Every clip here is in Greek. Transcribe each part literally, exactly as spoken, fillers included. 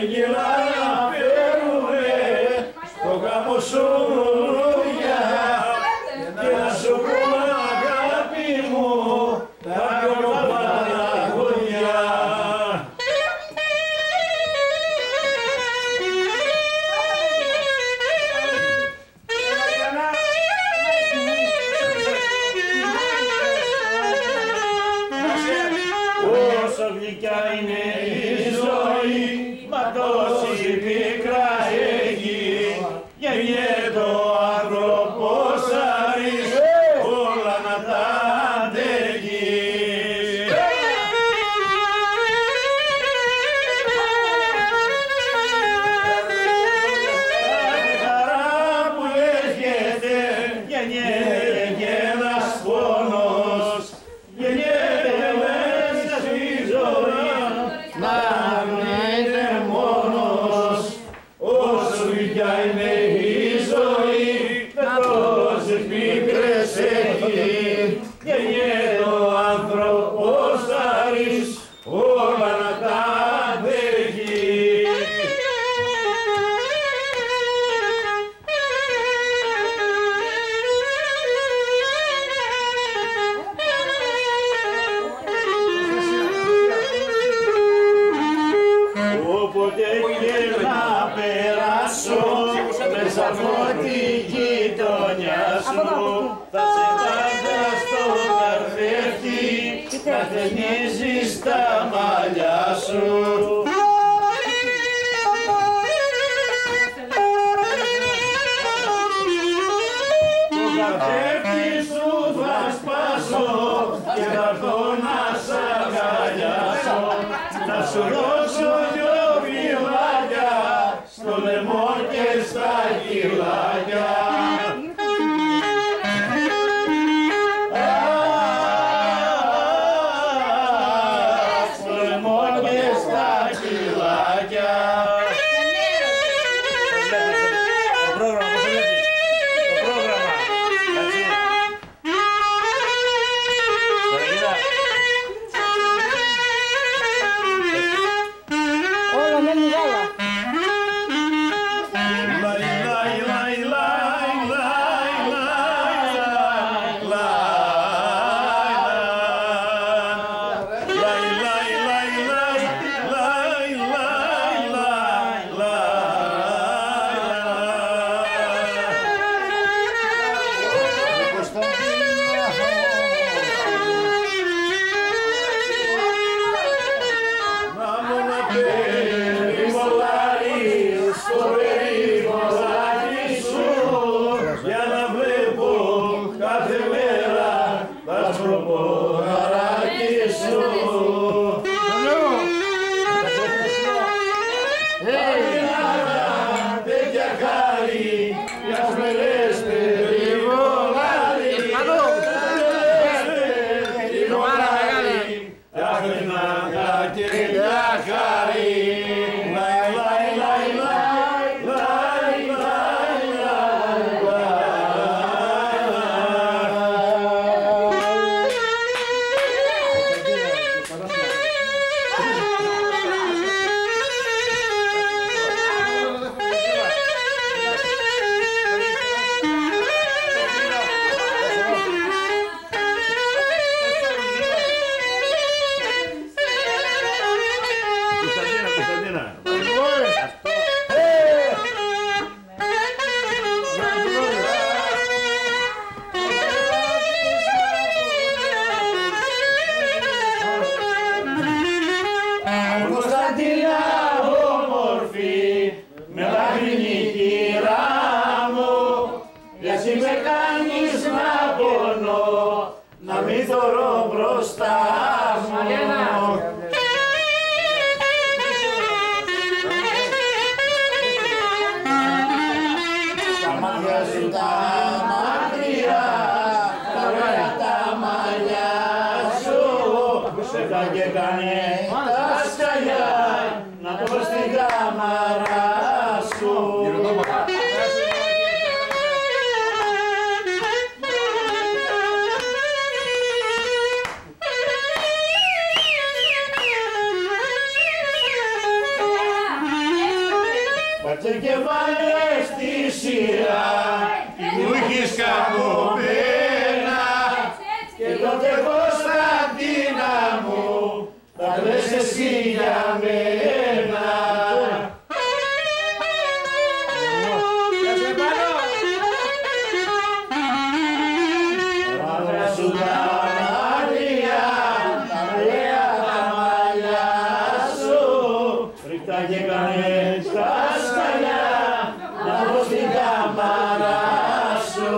Thank you. για μένα. Μαύρα σου τα μάτια, τα ωραία τα μαλλιά σου, ρίχτα και κάνε στα σκαλιά, να δω στην κάμαρα σου.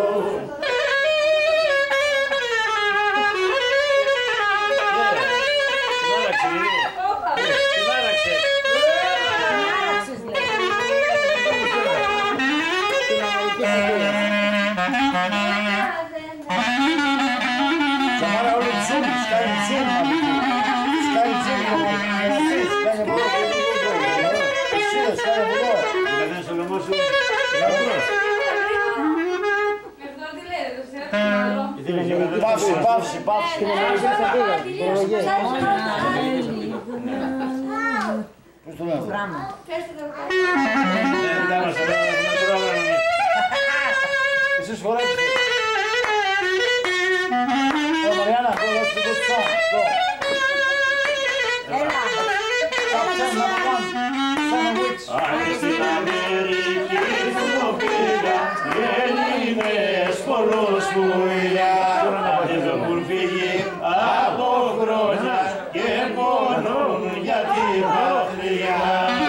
Σαμάρα όλοι τσούμ, σκάει τσούμ, σκάει τσούμ, σκάει από εδώ, εσύ σκάει από εδώ. Δεν στο λαιμό σου, πάυση, πάυση, πάυση. Πώς το λέω? Εσείς φοράτε. Ω, Μαριάννα, go, let's do this song, go. Έλα. Στην Αμερική που πήγα, Έλληνες πολλούς που είδα, και το έχουν φύγει από χρόνια και πονούν για την πατριά.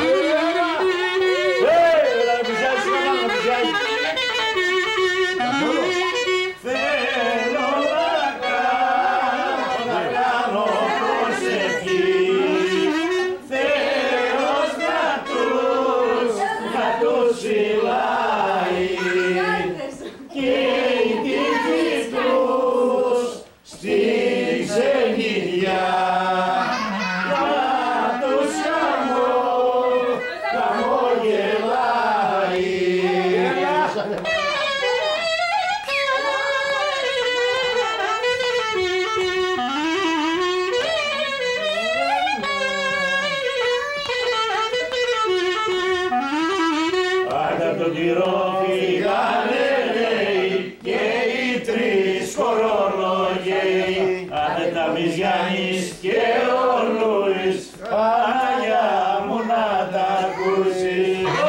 τον κυρό φύγανε λέει και οι τρεις κορολογέοι. Άντε τα Μιζιάννης και ο Λούις, Παναγιά μου να τα ακούσει.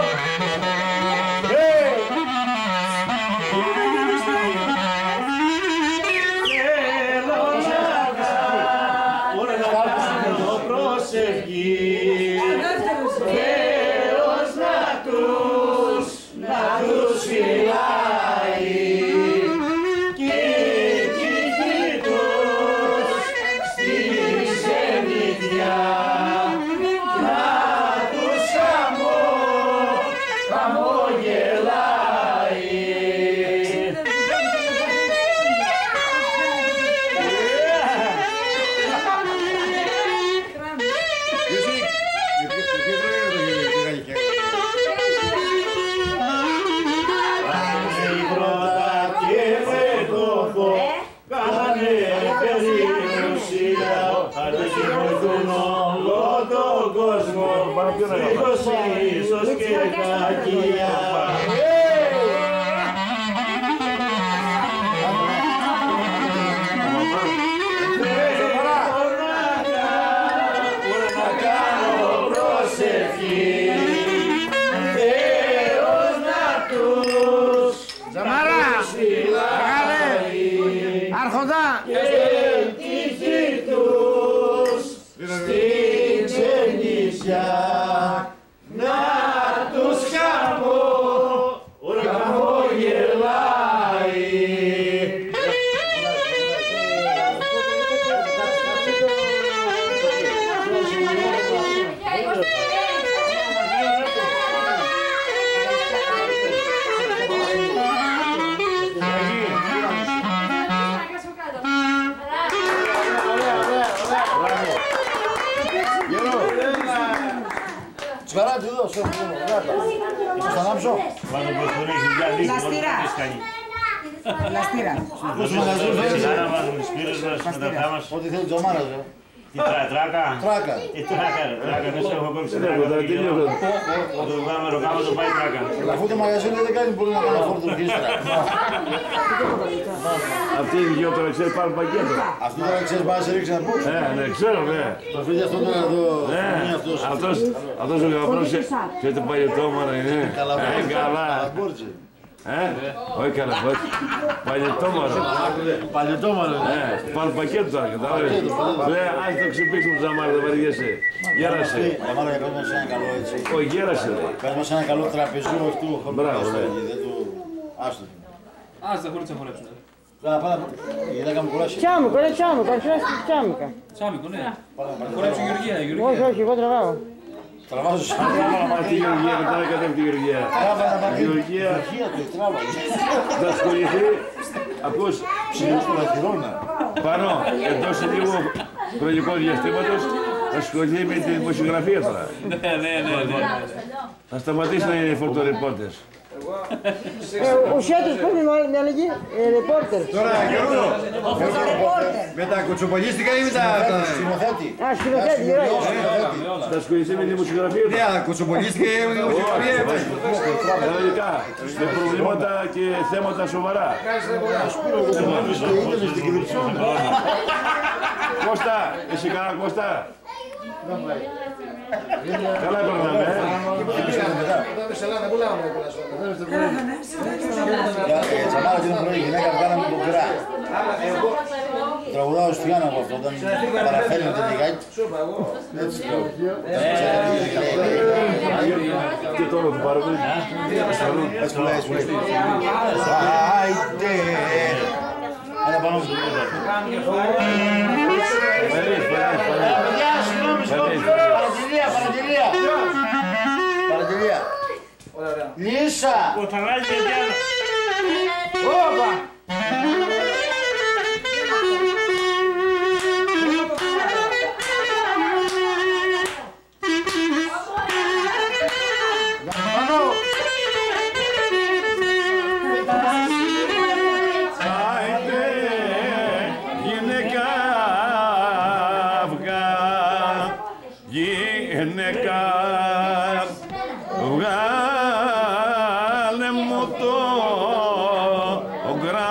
Ίσως, ίσως και κακία. Να κάνω προσευχή, Θεός να τους φυλάει Άρχοντα και τύχη τους στην ξενήσια. Να τους χαμώ, χαμογελάει. Τσιγαράκι εδώ, σε αυτό, γράτα. Ίσως θα ανάψω. Πάνω πως τον έχεις για λίγο, Λαστήρα. Λαστήρα. Πώς μαγαζί θέλεις. Άρα βάζουμε τις πύρες μας, τα ταφτά μας. Ό,τι θέλει τζομάρας, ρε. Τι τράκα. Τράκα. Τι τράκα ρε, τράκα, δεν σε έχω κόψει Ναι, τράκα. εγώ θα τελειώσω. Το βγάλουμε ροκάμα, το πάει τράκα. Αφού το μαγαζί δεν κάνει πολύ να κάνει φόρτο χίστρα. Αυτοί οι δυο τώρα ξέρεις πάρουν πακέτο. Αυτό τώρα ξέρεις πάει να σε ρίξει να πούς. Ναι, ναι, ξέρω, ναι. Το φίλιο αυτό τώρα εδώ, Ναι, είναι αυτός. αυτός, αυτός ο γαμπρός, και το παλιωτόμαρα είναι. Ε, καλά. Καλαμπόρτζι. Ε, όχι καλά, όχι. Παλιωτόμαρα. Παλιωτόμαρο. Ναι, πάρουν πακέτο τώρα, κατάλαβες. Λέει, ας το ξυπνήσουμε το ζαμάρι, δεν βαριέσαι. Γέρασε. Αμάρα για πες μας ένα καλό έτσι. Όχι, γέρασε, λέει. Πες μας ένα καλό τραπεζού αυτού. Μπράβο, ναι. Δεν του... Άστο. Ας τα χωρίς να χορέψουν. Πάμε, πάμε. Η γυναίκα μου κουράσει. Τσάμικο, είναι τσάμικο, αρχίζει τσάμικα. Τσάμικο, ναι. Χορέψουν Γεωργία, Όχι, Γεωργία. όχι, εγώ τραβάω. Τραβάζω σαν Μα τη Γεωργία, μετά κατέβει τη Γεωργία. τράβα να πάει. Γεωργία, Γεωργία του, τράβα. θα ασχοληθεί, ακούς, Ψηλούς του λαχυρώνα. πάνω, εντός σε λίγο χρονικό διαστήματος, θα ασχοληθεί με τη δημοσιογραφία τώρα. Ναι, ναι, ναι, ναι. Θα σταματήσει να είναι φωτορεπόρτες. Ο Σιάτος πώς είναι με έλεγε, ρεπόρτερ. Τώρα, Γιώργο, με τα κουτσοπολίστικα ή με τα... Σκηνοθέτη. Α, σκηνοθέτη, γερό. Θα ασχοληθεί με τη δημοσιογραφία Ναι, τώρα. αλλά κουτσοπολίστικα ή με τα δημοσιογραφία. Κανονικά, με προβλήματα και θέματα σοβαρά. Είδαμε στην Κυριψόνα. Κώστα, εσύ καλά Κώστα. Καλά περνάμε, ε. Τσαμάρα την πρωί, η γυναίκα που κάναμε τον κουρά. Τραγουδάω στο Γιάννα από αυτό, όταν παραφέρνεται λιγάκι. Έτσι το. Και το όνομα του πάρουμε. Έτσι που λέει, έτσι που λέει. Άιτε. Ένα πάνω μου. Παιδιά, συγγνώμη, συγγνώμη. Παραγγελία, παραγγελία. Παραγγελία. Λύσα. Ο Θανάσης και Διάννα. Όπα. Άιντε γυναίκα αυγά, γυναίκα βγάλε μου το γκρά.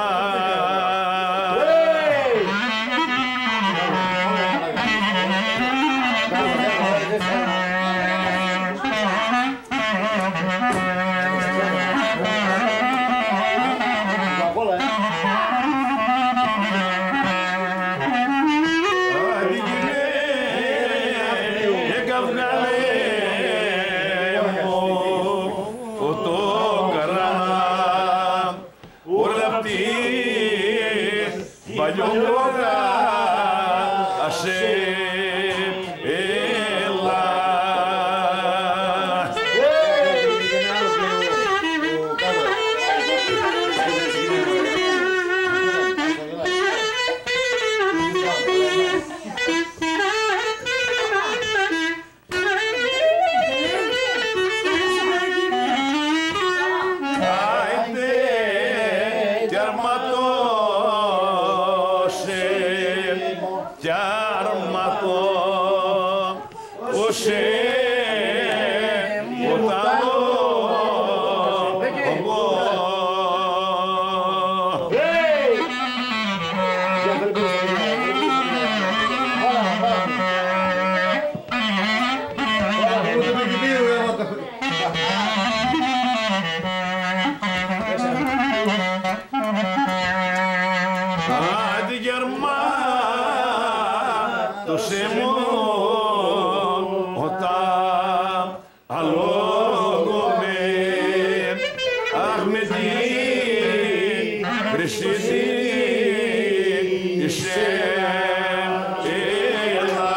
Άντε γυναίκα βγάλε μου το γκρά. Όλα αυτή παλιόμορφα σε έλα. Άιντε κι αρματώσε, κι αρματώσε ποτάμο. Άντε γερμά, το σέμο όταν αλόγομαι, αχ με τη χρυσή τη σε έλα.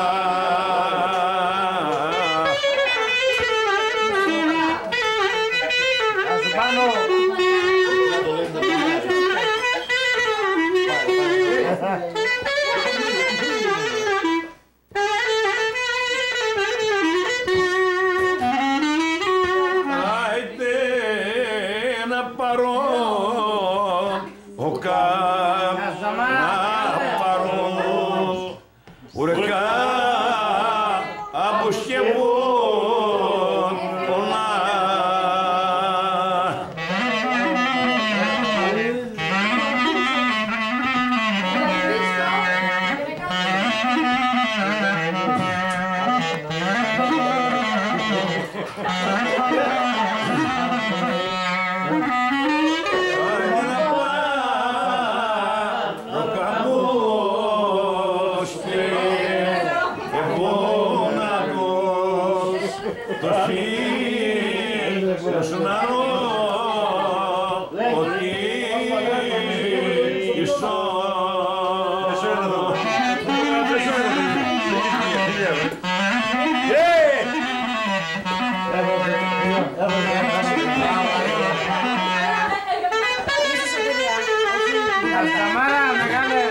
Καμάρα, μεγάλε.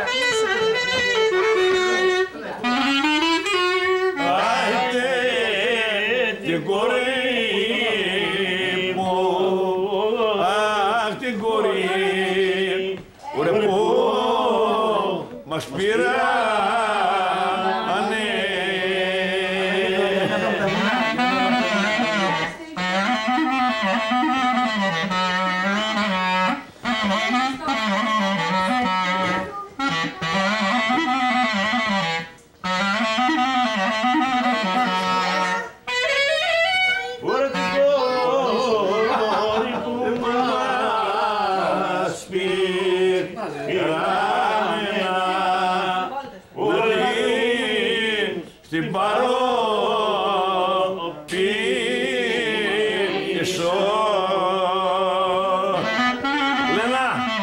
Άιτε την κορή μου, αχ την κορή, ωραία που μας πήρανε. Στην παρόπη εσώ. Λένα.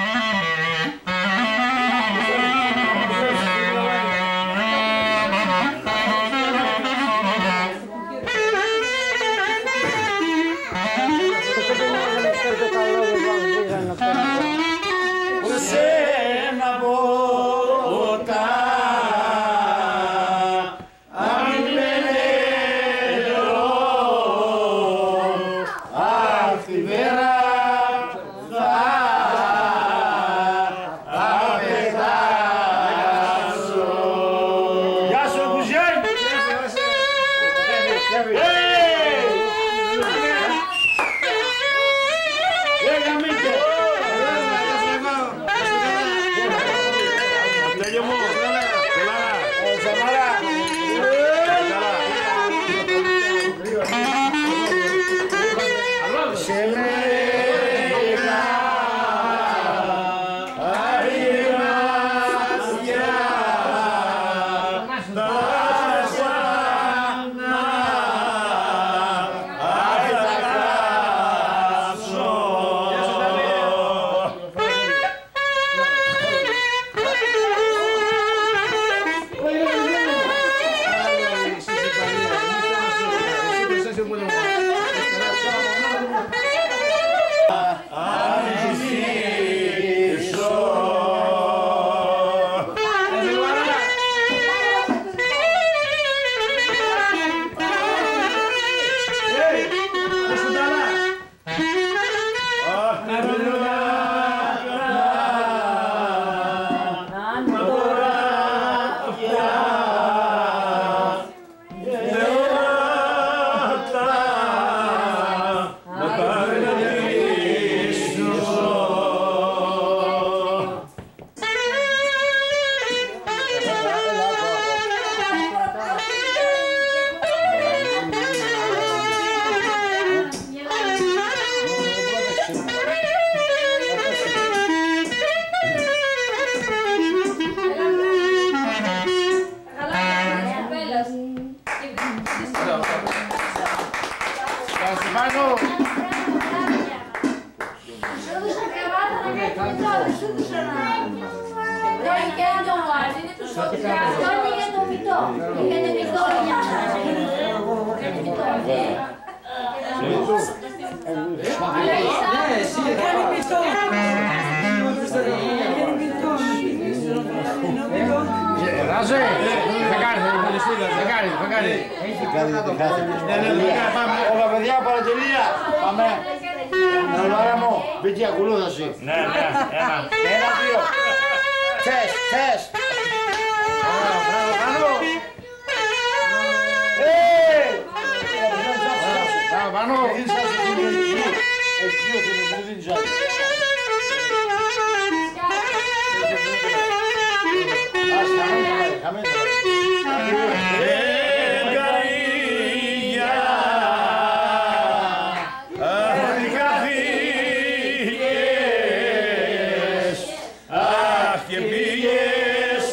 Σένα ποτά Ράζε, δεν κάνει, δεν κάνει, δεν κάνει. Όλα παιδιά, παρατηρία. Πάμε. Νορμάρα μου, μπήκε ακολούθαση. Ναι, ναι, ένα. Ένα, δύο. Τεστ, τεστ. Μπράβο, πάνω. Μπράβο, πάνω. Έχει δύο, δεν δίνει ζάτη. Ας χαμένει, χαμένει. Και πήγες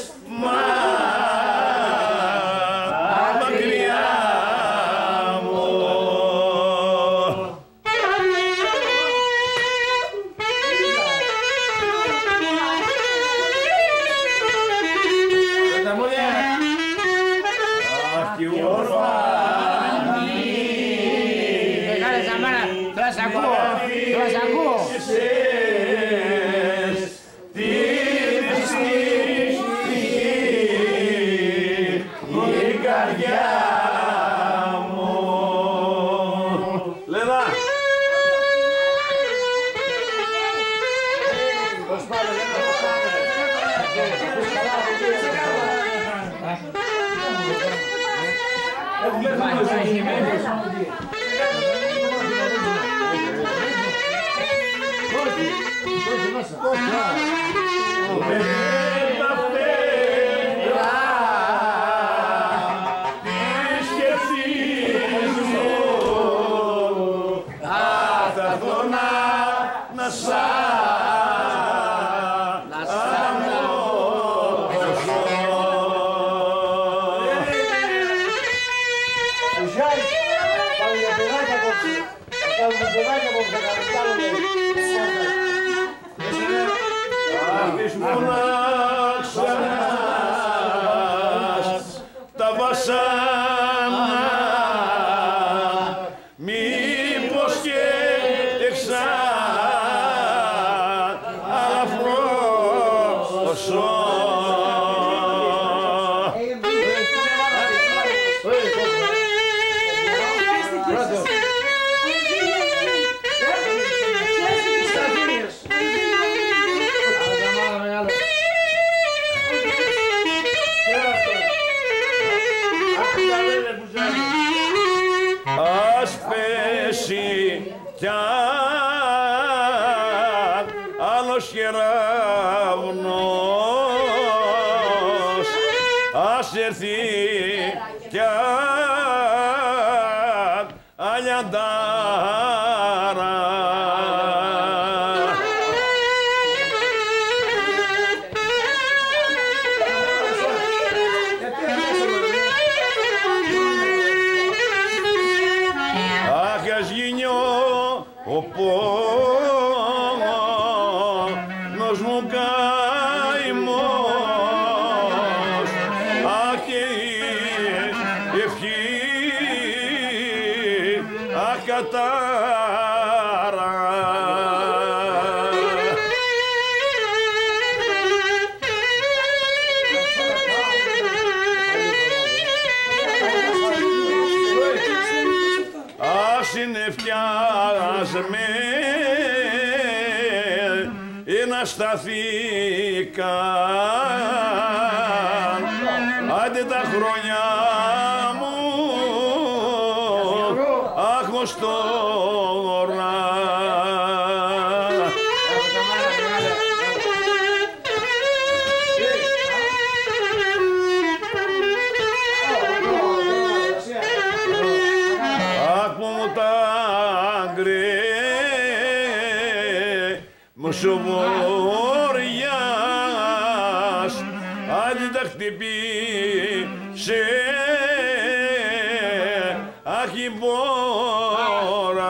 Τα βασάνα μήπως και εξά αλαφρόσο. Ας πέσει κι άλλος κεραυνός, ας έρθει κι αλιαντάρα. Αχ, ας γίνει ο πόνος μου καημός, αχ, και η ευχή, αχ, κατάρα. Ας είναι φτιάσμε να σταθήκαν, άντε τα χρόνια μου, αχ, μος τώρα. Μουσοβόριας, άντε τα χτυπήσε, αχ, η μπόρα.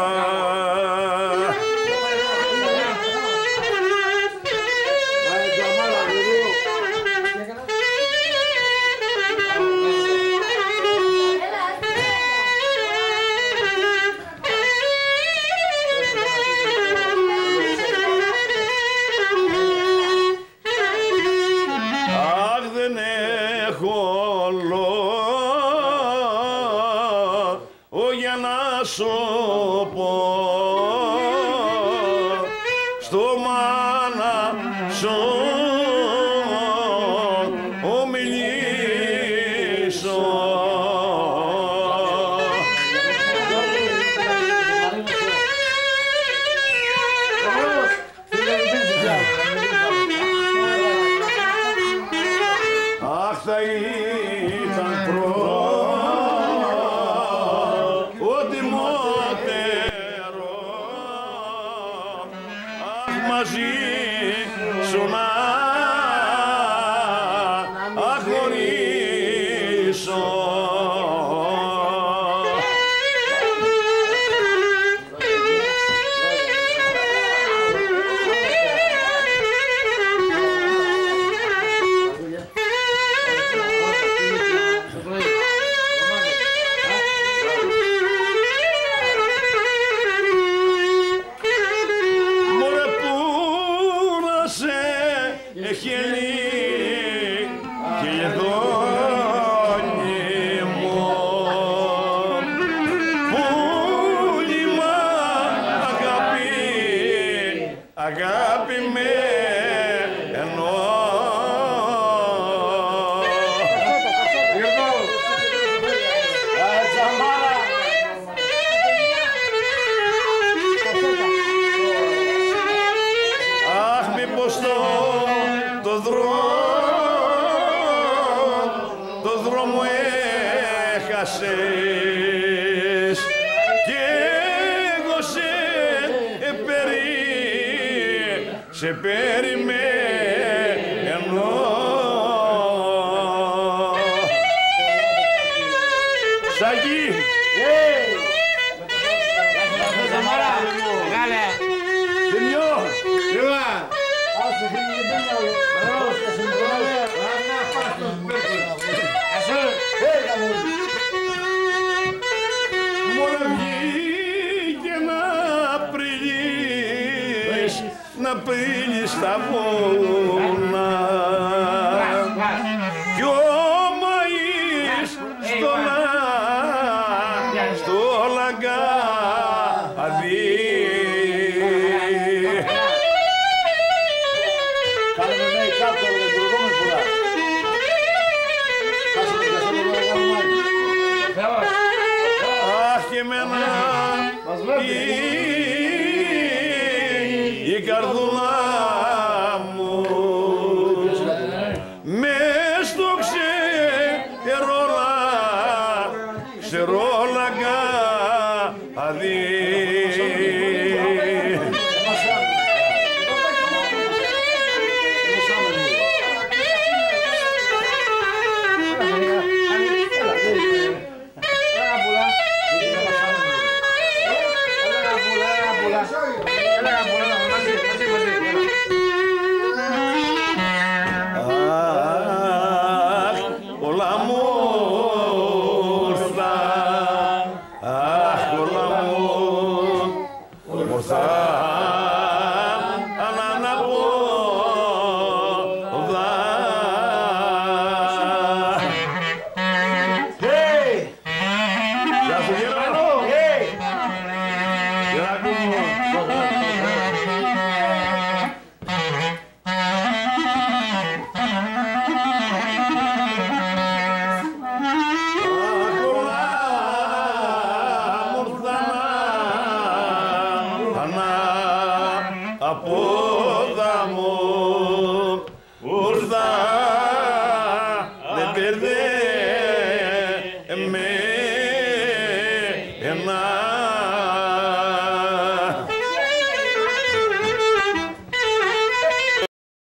Για να σου πω στο μάνα σου ομιλήσω. Αχ, θα ήταν πρώτο μαζί σου να αχωρήσω. Χελί και λεδόνι έχασες και εγώ σε περί, σε περιμένω. Σάκη! Σενιό! Άσε φύγει και δεν άλλο. Άσε συμπρόβε. Ανά πας στο σπίτι. Άσε. Φέγα μου. Μόνο βγήκε να πριλείς, να πριλείς τα βουνά κι ο Μαΐς στο λα- στο λαγκάδι. Κάνουμε νέοι κάτω από την προηγούμενη φορά. Κάσε με και αυτό να κάνουμε άλλη. Αχ και εμένα η, η καρδούλα μου μες στο ξερόλα, ξερόλαγκάδι. Αχ, όλα μου ήρθα, αχ, όλα μου ήρθα, αναναπόδα. Hey! Γεια σου Γερανό! Hey! Γερακού μου! Απόδα μου ουρθά, δεν μπερδεύε εμένα.